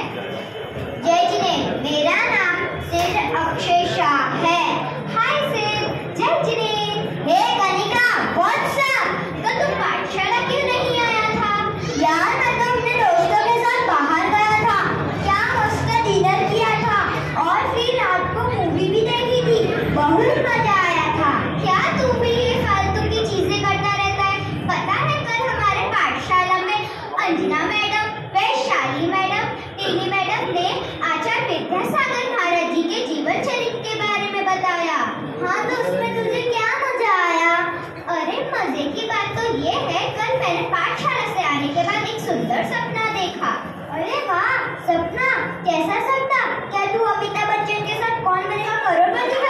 जय जिनेंद्र, मेरा नाम सिर अक्षय शाह है। Hi sir. जय Jinendra. Hey Kanika, what's up? तो तुम पाठशाला क्यों नहीं आया था? यार मैं तो अपने दोस्तों के साथ बाहर गया था। क्या मस्त डिनर किया था और फिर रात को मूवी भी देखी थी। बहुत मजा आया था। क्या तू भी ये फालतू की चीजें करता रहता है? पता है कल हमारे पाठशाला में Anjana madam, Vaishali madam, Tini madam ने आचार्य विद्यासागर महाराज जी के जीवन चरित्र के बारे में बताया। हाँ तो उसमें तुझे क्या मजा आया? अरे मजे की बात तो ये है, कल मैंने पाठशाला से आने के बाद एक सुंदर सपना देखा। अरे वाह, सपना? कैसा सपना? क्या तू अमिताभ बच्चन के साथ कौन बनेगा करोड़पति